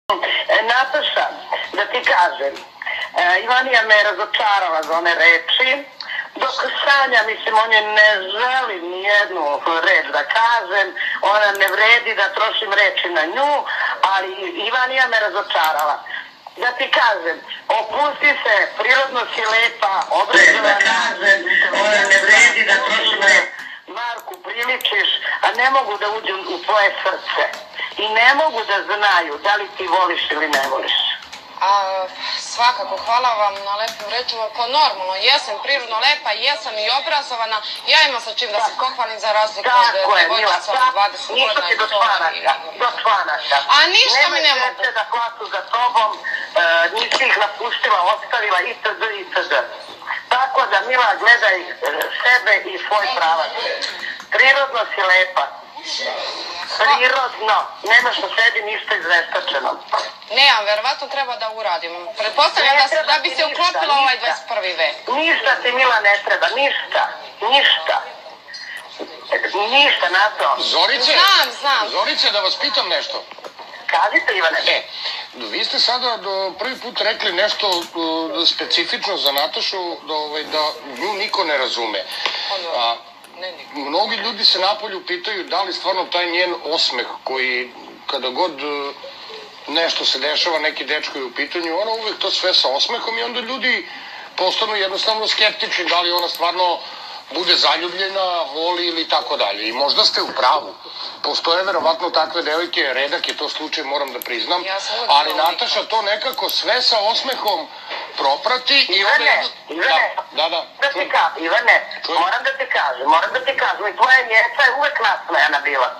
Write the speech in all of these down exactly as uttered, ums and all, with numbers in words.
Nataša, da ti kažem, Ivanija me je razočarala za one reči, dok Sanja, mislim, on je ne želi nijednu reč da kažem, ona ne vredi da trošim reči na nju, ali Ivanija me razočarala. Da ti kažem, opusti se, prirodno si lepa, obrazovana, ona ne vredi da trošim reči. Marku, priličiš, a ne mogu da uđu u tvoje srce. I ne mogu da znaju da li ti voliš ili ne voliš. A, svakako, hvala vam na lepim rečima. Pa normalno, jesam prirodno lepa, jesam i obrazovana. Ja imam sa čim da se pohvalim za razliku od devojčica od dvadeset godina. Ništa ti do čvanaka, do čvanaka. A ništa mi ne mogu. Nemoj dete da plaću za tobom, nisi ih napustila, ostavila itd. itd. Tako da, Mila, gledaj sebe i svoj pravac. Prirodno si lepa. Prirodno. Nemaš u sebi ništa izveštačeno. Nemam, verovatno treba da uradim. Pretpostavljam da, da bi se uklopila ovaj dvadeset prvi vek. Ništa ti, Mila, ne treba. Ništa. Ništa. Ništa na to. Zorice, znam, znam. Zorice, da vas pitam nešto. Kažite, Ivane. E, vi ste sada prvi put rekli nešto specifično za Natašu, da nju niko ne razume. A, mnogi ljudi se napolju pitaju da li stvarno taj njen osmeh koji kada god nešto se dešava, neki dečko je u pitanju, ona uvek to sve sa osmehom i onda ljudi postanu jednostavno skeptični da li ona stvarno bude zaljubljena, voli ili tako dalje. I možda ste u pravu. Postoje verovatno takve devojke, redak je to slučaj, moram da priznam, ali Nataša to nekako sve sa osmehom proprati i onda... Ivane, Ivane, da, da, Ivane, moram da ti kažem, moram da ti kažem, i tvoja njeca je uvek nasmejana bila.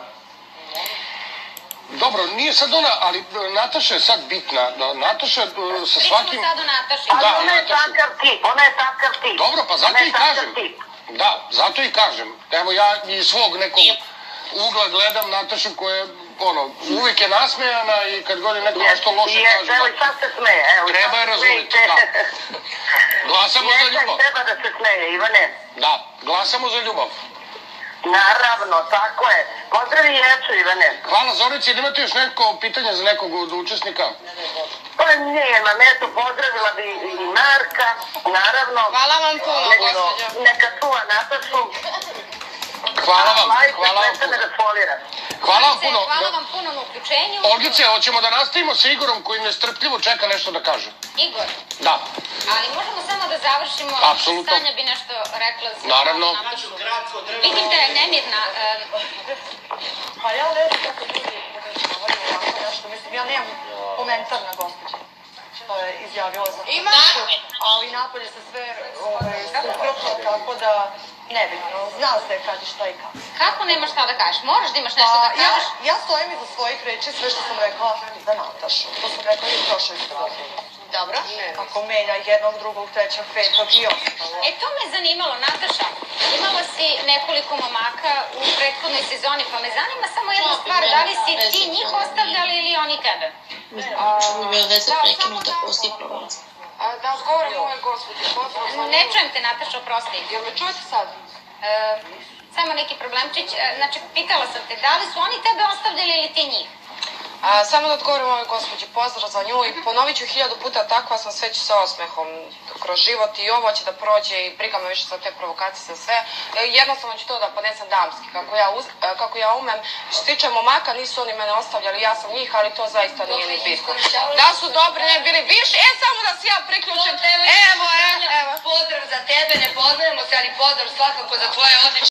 Dobro, nije sad ona, ali Nataša je sad bitna. Nataša sa svakim... Pričamo sad o Nataši. Ali ona je takav tip, ona je takav tip. Dobro, pa zato i kažem. Da, zato i kažem. Evo ja iz svog nekog ugla gledam Natašu koja ono, uvijek je nasmejana i kad god je neko nešto loše kaže... Evo i sad se smeje, evo i sad se smeje. Treba je razumjeti, da. Glasamo za ljubav. Treba da se smeje, Ivane. Da, glasamo za ljubav. Naravno, tako je. Pozdravi Jecu, Ivane. Hvala, Zorici, da imate još neko pitanje za nekog od učesnika? Pa nemam, eto, pozdravila bi i Marka, naravno. Hvala vam puno, gospođo. Neka čuva Natašu. Hvala vam, hvala vam puno. Hvala vam puno. Hvala vam puno na uključenju. Olgice, hoćemo da nastavimo sa Igorom koji nestrpljivo čeka nešto da kaže. Igor? Da. Ali možemo samo da završimo. Apsolutno. Sanja bi nešto rekla za... Naravno. Vidim da je nemirna. Pa ja ne znam kako ljudi govorim ovako nešto. Mislim, ja nemam komentar na gospođe što je izjavila za Natašu, ali napolje se sve suprotno, tako da nebitno. Zna se kad i šta i kako. Kako nemaš šta da kažeš? Moraš da imaš nešto da kažeš? Ja stojim iza svojih reči sve što sam rekla za Natašu. To sam rekla i u prošloj epizodi. Dobro. Kako menja jednog, drugog, trećeg, petog i ostalo. E, to me zanimalo, Nataša. Imala si nekoliko momaka u prethodnoj sezoni, pa me zanima samo jedna stvar, da li si ti njih ostavljali ili oni tebe? Ima veze prekinuta, prosti problem. Da odgovorim ovoj gospođi. Ne čujem te, Nataša, oprosti. Jel me čujete sad? Samo neki problemčić. Znači, pitala sam te, da li su oni tebe ostavljali ili ti njih? A, samo da odgovorim ovoj gospođi, pozdrav za nju i ponovit ću hiljadu puta, takva sam sve sa osmehom kroz život i ovo će da prođe i briga me više za te provokacije, za sve. Jednostavno ću to da podnesem damski, kako ja, uz, kako ja umem. Što tiče momaka, nisu oni mene ostavljali, ja sam njih, ali to zaista nije ni bitno. Da su dobri, ne bili više, e samo da se ja priključim. Evo, evo, evo. Pozdrav za tebe, ne poznajemo se, ali pozdrav svakako za tvoje odlične